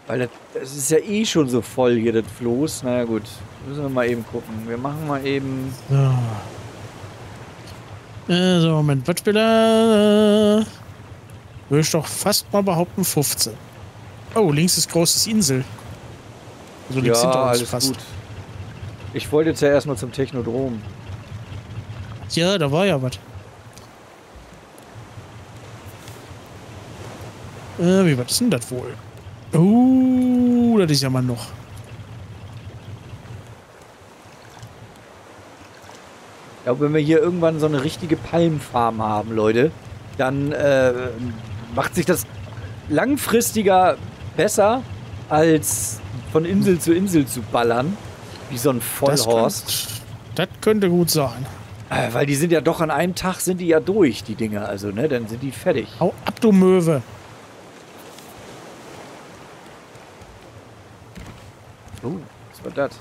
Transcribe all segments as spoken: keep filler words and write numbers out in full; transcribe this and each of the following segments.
Weil das, das ist ja eh schon so voll hier, das Floß. Naja gut, müssen wir mal eben gucken. Wir machen mal eben... So. Äh, so, Moment, Wettspieler. Äh, würde ich doch fast mal behaupten, fünfzehn. Oh, links ist großes Insel. Also links ja, hinter uns alles fast. gut. Ich wollte jetzt ja erstmal zum Technodrom. Ja, da war ja was. Äh, wie weit ist denn das wohl? Uh, das ist ja mal noch. Ich glaube, wenn wir hier irgendwann so eine richtige Palmfarm haben, Leute, dann äh, macht sich das langfristiger besser, als von Insel zu Insel zu ballern. Wie so ein Vollhorst. Das, könnt, das könnte gut sein. Äh, weil die sind ja doch an einem Tag sind die ja durch, die Dinger. Also, ne, dann sind die fertig. Hau ab, du Möwe. Oh, was war das?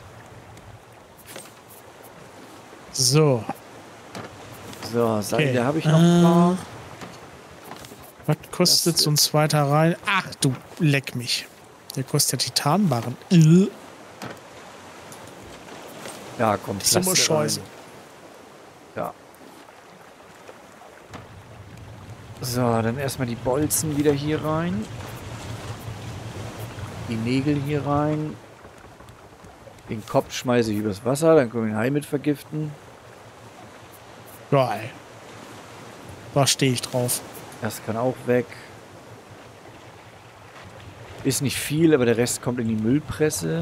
So. So, Seile Okay. habe ich noch Äh, ein paar. Was kostet Das- so ein zweiter rein? Ach, du leck mich. Der kostet ja Titanbarren. Äh, Ja, komm, Das ist aber Plaste scheiße. rein. Ja. So, dann erstmal die Bolzen wieder hier rein. Die Nägel hier rein. Den Kopf schmeiße ich übers Wasser, dann können wir den Hai mit vergiften. Geil. Da stehe ich drauf. Das kann auch weg. Ist nicht viel, aber der Rest kommt in die Müllpresse.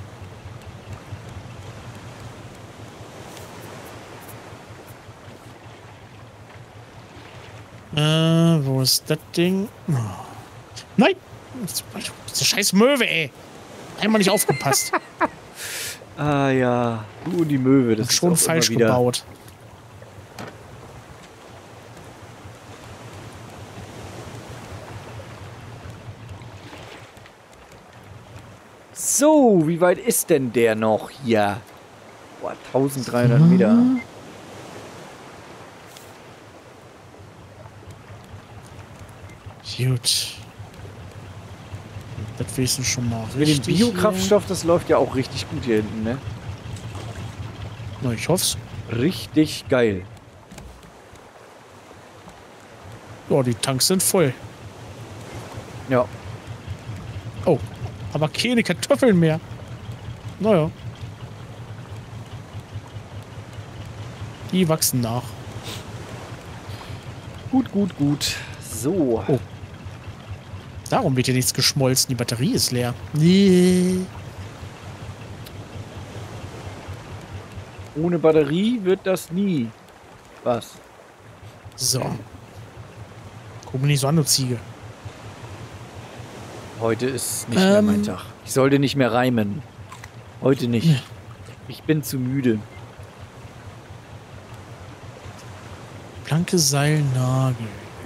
Äh, wo ist das Ding? Oh. Nein! Diese scheiß Möwe, ey! Einmal nicht aufgepasst. Ah ja, du und die Möwe, das Und ist schon auch falsch immer wieder. gebaut. So, wie weit ist denn der noch hier? Boah, dreizehnhundert Meter. Gut. Das wissen schon mal Mit dem richtig. Biokraftstoff, das läuft ja auch richtig gut hier hinten, ne? hier. Na, ich hoff's. Richtig geil. Ja, die Tanks sind voll. Ja. Oh, aber keine Kartoffeln mehr. Naja. Die wachsen nach. Gut, gut, gut. So. Oh. Darum wird hier nichts geschmolzen. Die Batterie ist leer. Nee. Ohne Batterie wird das nie. Was? So. Guck mir nicht so an, du Ziege. Heute ist nicht mehr Ähm. mein Tag. Ich sollte nicht mehr reimen. Heute nicht. Nee. Ich bin zu müde. Blanke Seilnagel.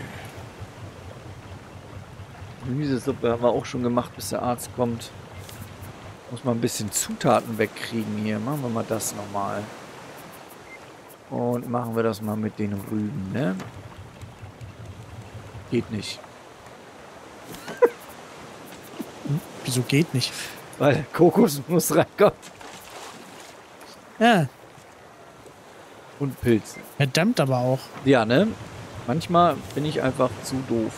Gemüsesuppe haben wir auch schon gemacht, bis der Arzt kommt. Muss mal ein bisschen Zutaten wegkriegen hier. Machen wir mal das nochmal. Und machen wir das mal mit den Rüben, ne? Geht nicht. Wieso geht nicht? Weil Kokosnuss reinkommt. Ja, Und Pilze. verdammt aber auch. Ja, ne? Manchmal bin ich einfach zu doof.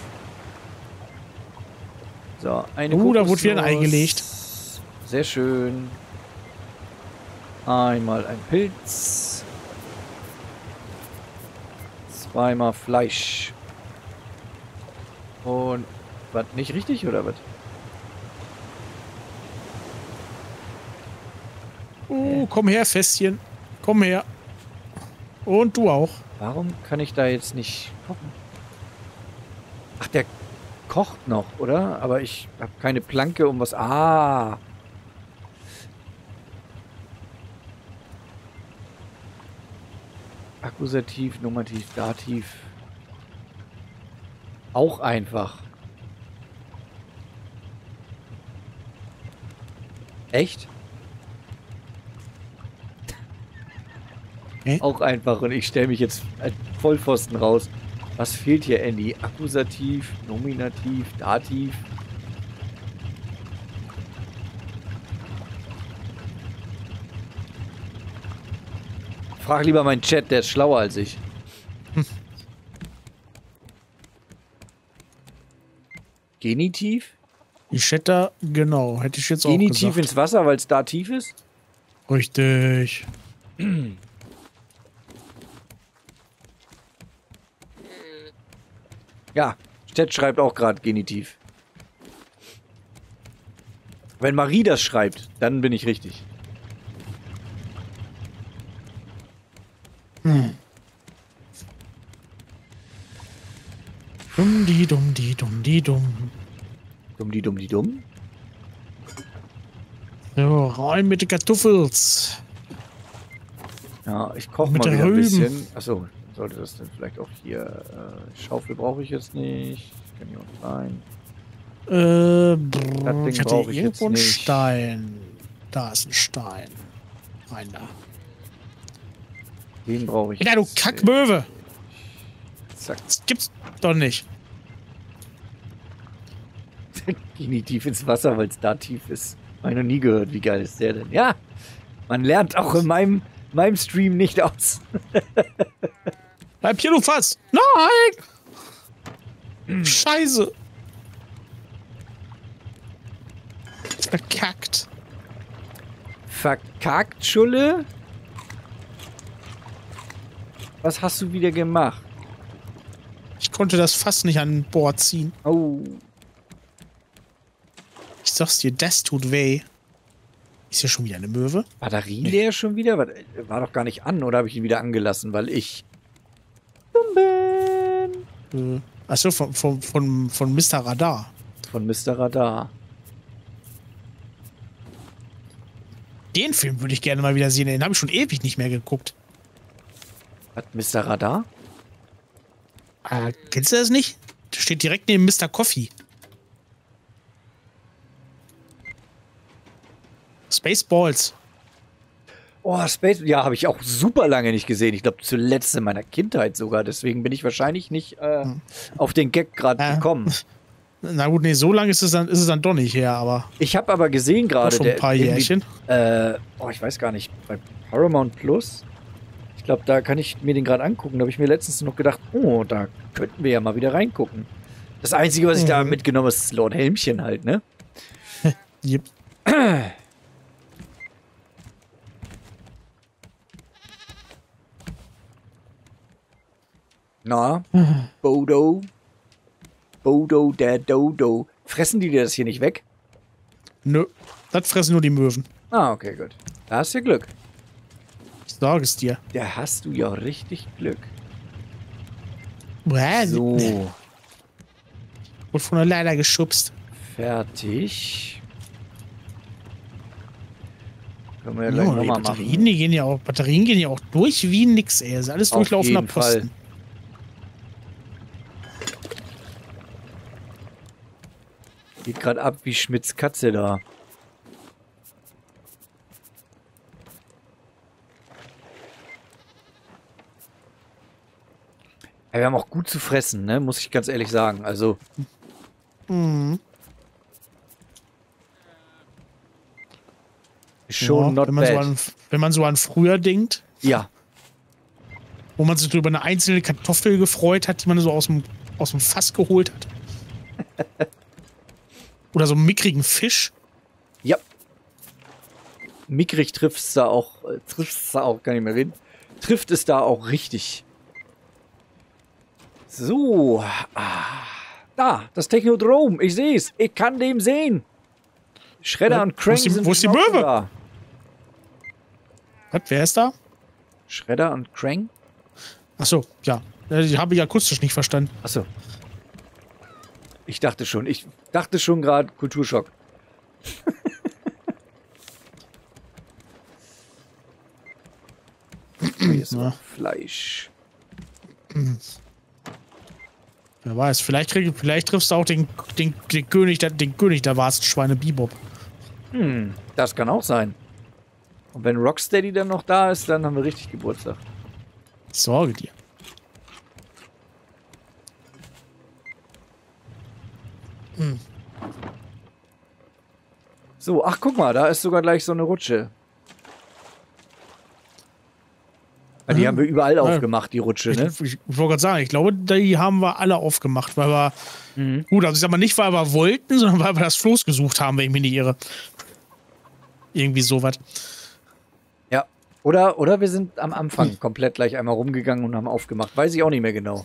So, eine Uh, da wurde wieder ein Ei Kokosnuss. gelegt. Sehr schön. Einmal ein Pilz. Zweimal Fleisch. Und was, nicht richtig oder was? Uh, komm her, Fässchen. Komm her. Und du auch. Warum kann ich da jetzt nicht kochen? Ach, der kocht noch, oder? Aber ich habe keine Planke, um was... Ah! Akkusativ, Nominativ, Dativ. Auch einfach. Echt? Hä? Auch einfach. Und ich stelle mich jetzt als Vollpfosten raus. Was fehlt hier, Andy? Akkusativ, Nominativ, Dativ. Frag lieber meinen Chat, der ist schlauer als ich. Hm. Genitiv? Die Chatter, genau, hätte ich jetzt auch Genitiv gesagt. ins Wasser, weil es da tief ist? Richtig. Ja, Chat schreibt auch gerade Genitiv. Wenn Marie das schreibt, dann bin ich richtig. Hm. Dumm die dumm die dumm die dumm. Dumm die dumm die dumm. So, rein mit den Kartoffels. Ja, ich koche Mit mal wieder ein Rüben. bisschen. Achso, sollte das denn vielleicht auch hier... Äh, Schaufel brauche ich jetzt nicht. Kann hier unten rein. Äh, brr, Das Ding ich hatte brauche ich irgendwo jetzt einen nicht. Stein. Da ist ein Stein. Rein da. Den brauche ich Ja, du jetzt Kackmöwe. nicht. Zack. Das gibt's doch nicht. Genitiv ins Wasser, weil es da tief ist. Habe ich noch nie gehört. Wie geil ist der denn? Ja, man lernt auch in meinem, meinem Stream nicht aus. Bleib hier, du Fass. Nein! Scheiße. Verkackt. Verkackt, Schulle? Was hast du wieder gemacht? Ich konnte das Fass nicht an Bord ziehen. Oh. Ich sag's dir, das tut weh. Ist hier schon wieder eine Möwe? Batterie leer schon wieder? War, war doch gar nicht an, oder habe ich ihn wieder angelassen, weil ich dumm bin? Äh, achso, von, von, von, von Mister Radar. Von Mister Radar. Den Film würde ich gerne mal wieder sehen. Den habe ich schon ewig nicht mehr geguckt. Hat Mister Radar? Äh, kennst du das nicht? Der steht direkt neben Mister Coffee. Spaceballs. Oh, Space... Ja, habe ich auch super lange nicht gesehen. Ich glaube, zuletzt in meiner Kindheit sogar. Deswegen bin ich wahrscheinlich nicht äh, hm. auf den Gag gerade äh. gekommen. Na gut, nee, so lange ist es dann, ist es dann doch nicht her, aber... Ich habe aber gesehen gerade... Schon ein paar Jährchen. Äh, oh, ich weiß gar nicht. Bei Paramount Plus... Ich glaube, da kann ich mir den gerade angucken. Da habe ich mir letztens noch gedacht, oh, da könnten wir ja mal wieder reingucken. Das Einzige, was ich mhm. da mitgenommen habe, ist Lord Helmchen halt, ne? Yep. Na, Bodo. Bodo, der Dodo. Fressen die dir das hier nicht weg? Nö, das fressen nur die Möwen. Ah, okay, gut. Da hast du Glück. Ich sage es dir. Da hast du ja richtig Glück. Was? So. Wurde von der Leiter geschubst. Fertig. Können wir ja gleich Ja, nochmal Batterien, machen. Die gehen ja auch, Batterien gehen ja auch durch wie nix, ey. Das ist alles Auf durchlaufender jeden Posten. Fall. Geht gerade ab wie Schmidts Katze da. Ja, wir haben auch gut zu fressen, ne? Muss ich ganz ehrlich sagen. Also. Mhm. Schon ja, not wenn man bad. So an, wenn man so an früher denkt. Ja. Wo man sich über eine einzelne Kartoffel gefreut hat, die man so aus dem, aus dem Fass geholt hat. Oder so einen mickrigen Fisch. Ja. Mickrig trifft es da auch, äh, trifft es da auch, kann ich mehr reden. Trifft es da auch richtig. So. Ah. Da, das Technodrom. Ich sehe es. Ich kann dem sehen. Shredder Ja, und Crank sind Wo ist die auch Möwe? da. Was, wer ist da? Shredder und Crank? Achso, ja. Ich habe ich akustisch nicht verstanden. Achso. Ich dachte schon. Ich dachte schon gerade Kulturschock. Hier ist Ja. Fleisch. Wer weiß, vielleicht, krieg, vielleicht triffst du auch den, den, den König der, den König der Warzenschweine Bebop. Hm, das kann auch sein. Und wenn Rocksteady dann noch da ist, dann haben wir richtig Geburtstag. Ich sorge dir. Hm. So, ach guck mal, da ist sogar gleich so eine Rutsche. Ja, die haben wir überall Ja. aufgemacht, die Rutsche, ne? Ich, ich, ich wollte gerade sagen, ich glaube, die haben wir alle aufgemacht, weil wir, Mhm. gut, also ich sag mal nicht, weil wir wollten, sondern weil wir das Floß gesucht haben, wenn ich mich nicht irre. Irgendwie sowas. Ja. Oder, oder wir sind am Anfang komplett gleich einmal rumgegangen und haben aufgemacht. Weiß ich auch nicht mehr genau.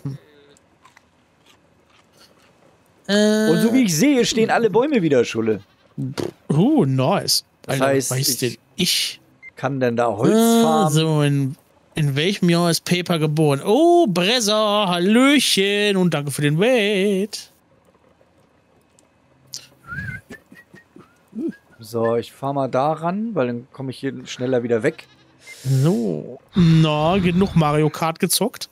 Äh, Und so wie ich sehe, stehen alle Bäume wieder, Schulle. Uh, nice. Das Alter, heißt, was weiß ich- denn ich? Kann denn da Holz Äh, farmen? so, in, in welchem Jahr ist Paper geboren? Oh, Bresser, Hallöchen und danke für den Wait. So, ich fahr mal da ran, weil dann komme ich hier schneller wieder weg. So. Na, genug Mario Kart gezockt.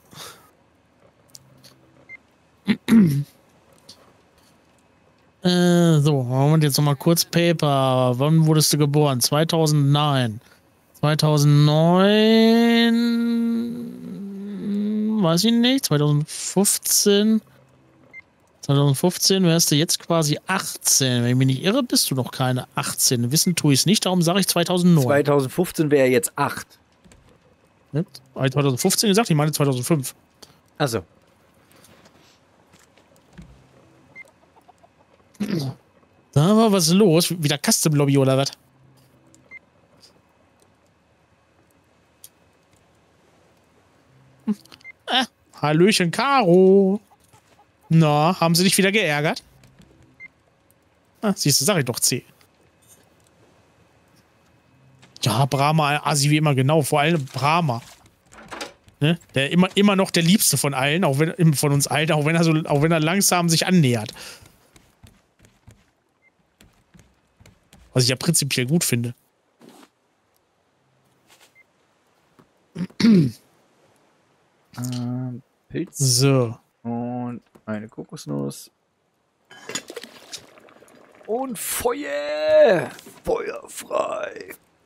äh, so, Moment, jetzt nochmal kurz Paper. Wann wurdest du geboren? zweitausendneun. zweitausendneun. Weiß ich nicht. zweitausendfünfzehn. zweitausendfünfzehn wärst du jetzt quasi achtzehn. Wenn ich mich nicht irre, bist du noch keine achtzehn. Wissen tue ich es nicht, darum sage ich zweitausendneun. zweitausendfünfzehn wäre jetzt acht. Ne? Habe ich zweitausendfünfzehn gesagt? Ich meine zweitausendfünf. Also, Da war was los. Wieder Custom Lobby oder was? Hm. Äh, Hallöchen, Caro. Na, haben sie dich wieder geärgert? Ah, siehst du, sag ich doch C. Ja, Brahma, Asi wie immer, genau. Vor allem Brahma. Ne? Der immer, immer noch der Liebste von allen, auch wenn, von uns allen, auch wenn er so, auch wenn er langsam sich annähert. Was ich ja prinzipiell gut finde. ähm, Pilz So. und eine Kokosnuss. Und Feuer! Feuer frei!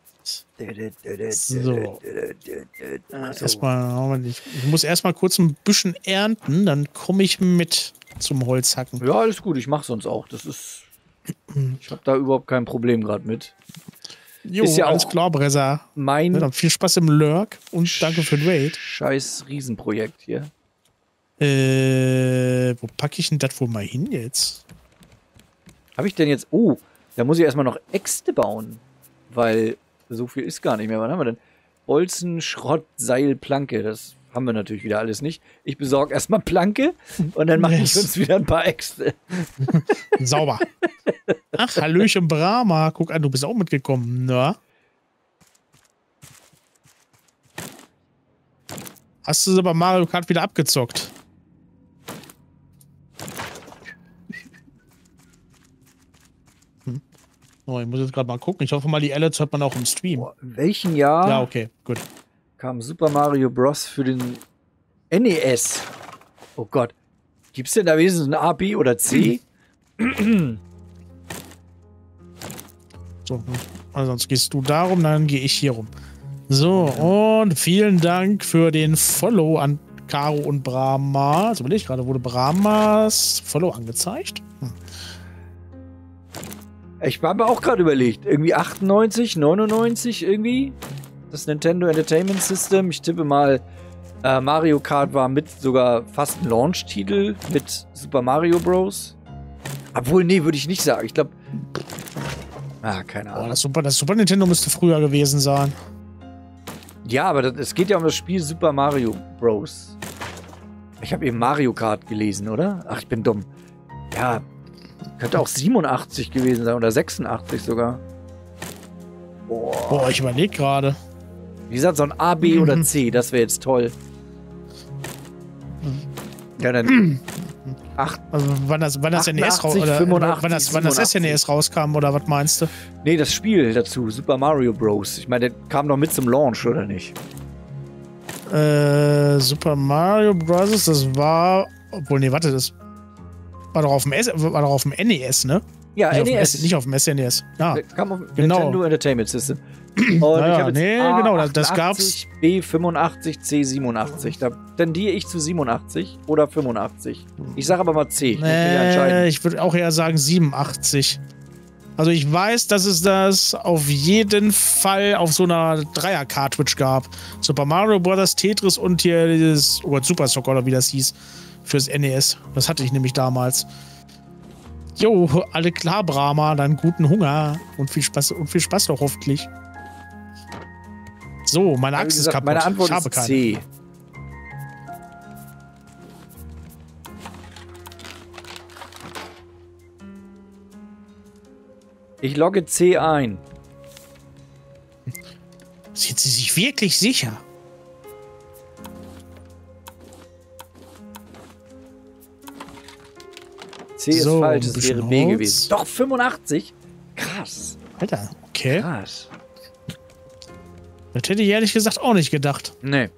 So. Also, Erstmal, ich, ich muss erstmal kurz ein bisschen ernten, dann komme ich mit zum Holzhacken. ja, alles gut, ich mach sonst auch. Das ist. Ich habe da überhaupt kein Problem gerade mit. Jo, ist ja alles auch klar, Bresser. Mein Ja, dann viel Spaß im Lurk und danke für den Raid. scheiß Riesenprojekt hier. Äh, wo packe ich denn das wohl mal hin jetzt? Habe ich denn jetzt. Oh, da muss ich erstmal noch Äxte bauen. Weil so viel ist gar nicht mehr. Was haben wir denn? Bolzen, Schrott, Seil, Planke. Das haben wir natürlich wieder alles nicht. Ich besorge erstmal Planke und dann mache Yes. ich uns wieder ein paar Äxte. Sauber. Ach, Hallöchen, Brahma. Guck an, du bist auch mitgekommen. Na? Hast du aber Mario Kart wieder abgezockt? Hm. Oh, ich muss jetzt gerade mal gucken. Ich hoffe mal, die Alerts hört man auch im Stream. Boah, in welchem Jahr Ja, okay, gut. kam Super Mario Bros. Für den N E S? Oh Gott. Gibt es denn da wenigstens ein A, B oder C? So, also sonst gehst du darum, dann gehe ich hier rum. So, und vielen Dank für den Follow an Caro und Brahma. Also überlege ich gerade, wurde Brahmas Follow angezeigt? Hm. Ich habe mir auch gerade überlegt. Irgendwie achtundneunzig, neunundneunzig irgendwie. Das Nintendo Entertainment System. Ich tippe mal, äh, Mario Kart war mit sogar fast ein Launch-Titel mit Super Mario Bros. Obwohl, nee, würde ich nicht sagen. Ich glaube. Ah, keine Boah, Ahnung. das Super, das Super Nintendo müsste früher gewesen sein. Ja, aber das, es geht ja um das Spiel Super Mario Bros. Ich habe eben Mario Kart gelesen, oder? Ach, ich bin dumm. Ja, könnte auch siebenundachtzig gewesen sein oder sechsundachtzig sogar. Boah. Boah, ich überlege gerade. Wie gesagt, so ein A, B oder C, das wäre jetzt toll. Ja, dann. Ach, Also wann das, wann das N E S raus, achtundachtzig, oder fünfundachtzig, wann das, wann das S N E S rauskam oder was meinst du? nee, das Spiel dazu, Super Mario Bros. Ich meine, der kam doch mit zum Launch, oder nicht? Äh, Super Mario Bros. Das war, obwohl nee, warte, das war doch auf dem S, war doch auf dem N E S, ne? Ja, Nicht auf, dem N E S. S, nicht auf dem S N E S. Ja. Der kam auf Genau. Nintendo Entertainment System. Und Naja, ich hab jetzt nee, A, genau, das- das achtundachtzig, B fünfundachtzig, C siebenundachtzig. Da tendiere ich zu siebenundachtzig oder fünfundachtzig. Ich sage aber mal C. Ich muss mich ja Nee, entscheiden. ich würde auch eher sagen siebenundachtzig. Also ich weiß, dass es das auf jeden Fall auf so einer Dreier-Cartridge gab. Super Mario Bros., Tetris und hier dieses, oh Gott, Super Soccer oder wie das hieß, fürs N E S. Das hatte ich nämlich damals. Jo, alle klar, Brahma, dann guten Hunger und viel Spaß und viel Spaß doch hoffentlich. So, meine Axt ist kaputt. Meine Antwort ich habe ist keine. C. Ich logge C ein. Sind Sie sich wirklich sicher? C ist So, falsch, ein es bisschen wäre B Holz. gewesen. Doch, fünfundachtzig? Krass. Alter, okay. Krass. Das hätte ich ehrlich gesagt auch nicht gedacht. Nee.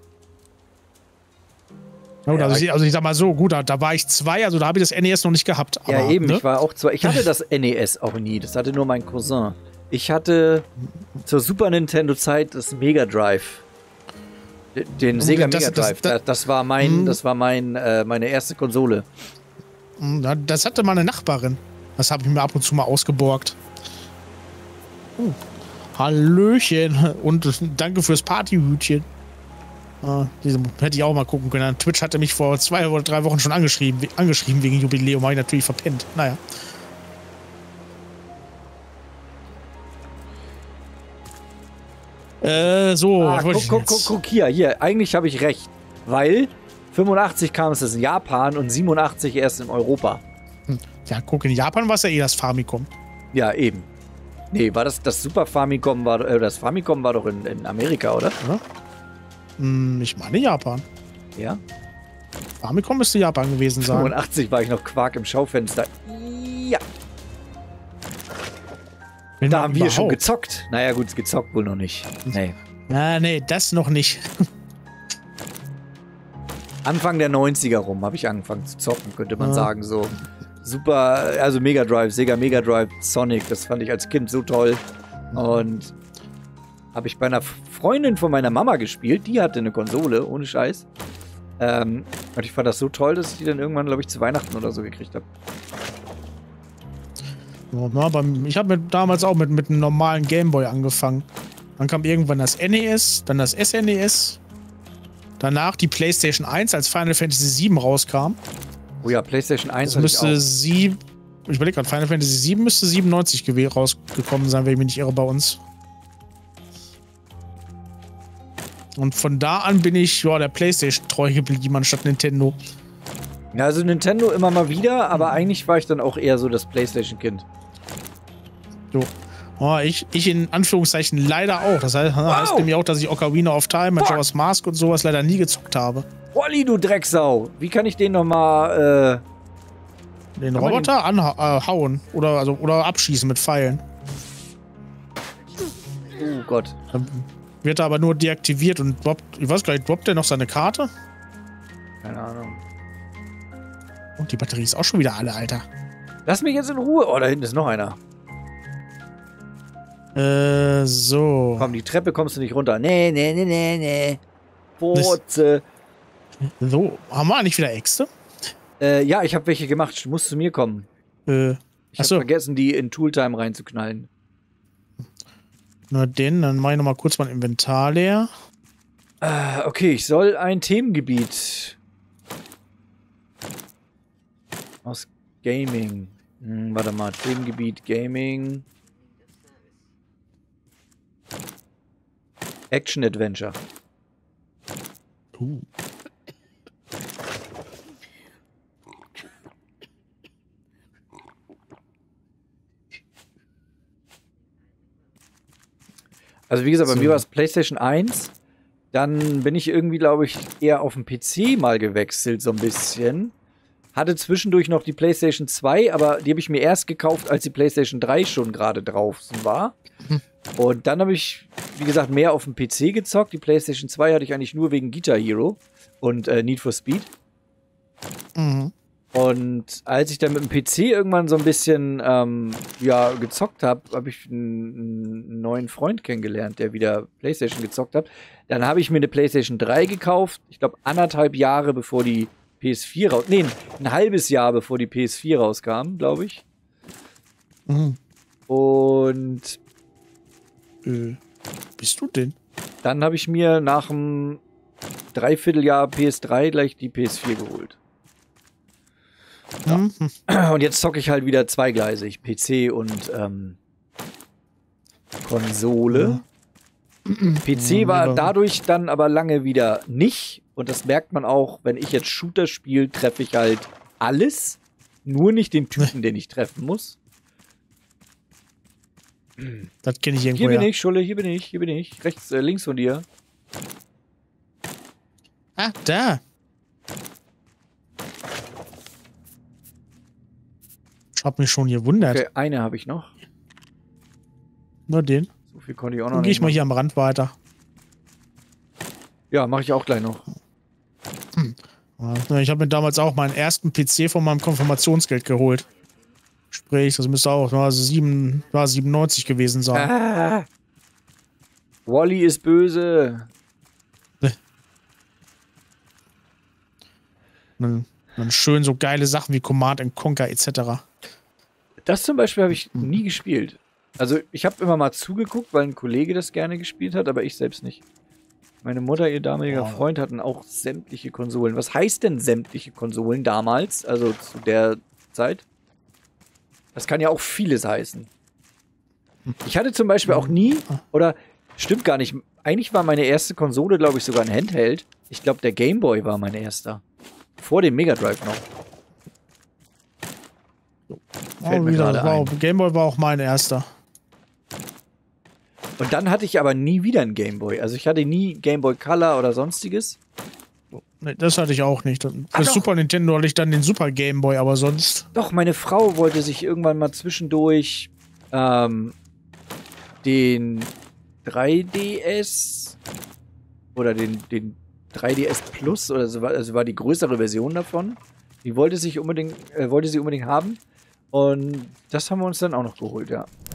Ja, gut, Ja, also, ich, also ich sag mal so, gut, da, da war ich zwei, also da habe ich das N E S noch nicht gehabt. Aber, Ja, eben, ne? ich war auch zwei. Ich hatte das N E S auch nie, das hatte nur mein Cousin. Ich hatte zur Super Nintendo-Zeit das Mega Drive. Den Sega das- Mega das- Drive. das- Das, das war mein, Mhm. das war mein, äh, meine erste Konsole. Na, das hatte meine Nachbarin. Das habe ich mir ab und zu mal ausgeborgt. Oh. Hallöchen und danke fürs Partyhütchen. Ah, diese hätte ich auch mal gucken können. Twitch hatte mich vor zwei oder drei Wochen schon angeschrieben, we- angeschrieben wegen Jubiläum. Habe ich natürlich verpennt. Naja. Äh, so. Ah, was wollte guck, ich guck, denn guck, jetzt? guck hier, hier. Eigentlich habe ich recht. Weil fünfundachtzig kam es in Japan und siebenundachtzig erst in Europa. Ja, guck, in Japan war es ja eh das Famicom. Ja, eben. Nee, war das das Super Famicom war äh, das Famicom war doch in, in Amerika, oder? Hm, ich meine Japan. Ja. Famicom müsste Japan gewesen sein. fünfundachtzig war ich noch Quark im Schaufenster. Ja. Wenn Da man haben wir schon überhaupt. gezockt. Naja, gut, gezockt wohl noch nicht. Nee. Na, nee, das noch nicht. Anfang der neunziger rum habe ich angefangen zu zocken, könnte man Ja. sagen. So super, also Mega Drive, Sega Mega Drive, Sonic, das fand ich als Kind so toll. Und habe ich bei einer Freundin von meiner Mama gespielt, die hatte eine Konsole, ohne Scheiß. Ähm, und ich fand das so toll, dass ich die dann irgendwann, glaube ich, zu Weihnachten oder so gekriegt habe. Ja, na, beim- ich habe damals auch mit, mit einem normalen Gameboy angefangen. Dann kam irgendwann das N E S, dann das S N E S. Danach die PlayStation eins, als Final Fantasy sieben rauskam. Oh ja, PlayStation eins Das hatte ich müsste auch. sieben. Ich überlege gerade, Final Fantasy sieben müsste siebenundneunzig gew- rausgekommen sein, wenn ich mich nicht irre, bei uns. Und von da an bin ich ja, der PlayStation treu geblieben, anstatt Nintendo. Ja, also Nintendo immer mal wieder, aber eigentlich war ich dann auch eher so das PlayStation-Kind. So. Oh, ich, ich in Anführungszeichen leider auch. Das heißt, heißt nämlich auch, dass ich Ocarina of Time, Majora's Mask und sowas leider nie gezockt habe. Wally, du Drecksau! Wie kann ich den nochmal, äh... Den Kann man Roboter anhauen oder, also, oder abschießen mit Pfeilen. Oh Gott. Dann wird er aber nur deaktiviert und droppt, ich weiß gar nicht, droppt er noch seine Karte? Keine Ahnung. Und die Batterie ist auch schon wieder alle, Alter. Lass mich jetzt in Ruhe. Oh, da hinten ist noch einer. Äh, so. Komm, die Treppe kommst du nicht runter. Nee, nee, nee, nee, nee. Furze. So, haben wir eigentlich wieder Äxte? Äh, ja, ich habe welche gemacht. Du musst zu mir kommen. Äh, Ich habe achso, vergessen, die in Tooltime reinzuknallen. nur den, dann mache ich nochmal kurz mein Inventar leer. Äh, okay, ich soll ein Themengebiet aus Gaming. Hm, warte mal, Themengebiet Gaming. Action Adventure. Uh. Also wie gesagt, bei So. mir war es PlayStation eins. Dann bin ich irgendwie, glaube ich, eher auf den P C mal gewechselt, so ein bisschen. Hatte zwischendurch noch die PlayStation zwei, aber die habe ich mir erst gekauft, als die PlayStation drei schon gerade draußen war. Hm. Und dann habe ich, wie gesagt, mehr auf dem P C gezockt. Die PlayStation zwei hatte ich eigentlich nur wegen Guitar Hero und äh, Need for Speed. Mhm. Und als ich dann mit dem P C irgendwann so ein bisschen ähm, ja, gezockt habe, habe ich einen, einen neuen Freund kennengelernt, der wieder PlayStation gezockt hat. Dann habe ich mir eine PlayStation drei gekauft. Ich glaube, anderthalb Jahre bevor die P S vier raus... Nee, ein halbes Jahr bevor die P S vier rauskam, glaube ich. Mhm. Und Äh, bist du denn? dann habe ich mir nach einem Dreivierteljahr P S drei gleich die P S vier geholt. Mhm. Und jetzt zocke ich halt wieder zweigleisig. P C und ähm, Konsole. P C Ja, war aber- dadurch dann aber lange wieder nicht. Und das merkt man auch, wenn ich jetzt Shooter spiele, treffe ich halt alles. Nur nicht den Typen, den ich treffen muss. Das kenne ich irgendwo. Hier bin Ja. ich, Schulle, hier bin ich, hier bin ich. Rechts, äh, links von dir. Ah, da. Ich hab mich schon gewundert. Okay, eine habe ich noch. Nur den. So viel konnte ich auch noch Dann gehe nicht ich mal machen. hier am Rand weiter. Ja, mache ich auch gleich noch. Ja, ich habe mir damals auch meinen ersten P C von meinem Konfirmationsgeld geholt. Sprich, das müsste auch war sieben, war siebenundneunzig gewesen sein. Ah, Wally ist böse. Dann, dann schön so geile Sachen wie Command and Conquer et cetera. Das zum Beispiel habe ich nie gespielt. Also ich habe immer mal zugeguckt, weil ein Kollege das gerne gespielt hat, aber ich selbst nicht. Meine Mutter, ihr damaliger Oh. Freund hatten auch sämtliche Konsolen. Was heißt denn sämtliche Konsolen damals? Also zu der Zeit? Das kann ja auch vieles heißen. Ich hatte zum Beispiel auch nie, oder stimmt gar nicht, eigentlich war meine erste Konsole, glaube ich, sogar ein Handheld. Ich glaube, der Game Boy war mein erster. Vor dem Mega Drive noch. Fällt Oh, mir wieder, gerade wow, ein. Gameboy war auch mein erster. Und dann hatte ich aber nie wieder einen Game Boy. Also ich hatte nie Game Boy Color oder sonstiges. Nee, das hatte ich auch nicht. Für Ah, doch. Super Nintendo hatte ich dann den Super Game Boy, aber sonst. Doch, meine Frau wollte sich irgendwann mal zwischendurch ähm, den drei D S oder den, den drei D S Plus oder so, also war die größere Version davon. Die wollte sich unbedingt, äh, wollte sie unbedingt haben. Und das haben wir uns dann auch noch geholt, ja.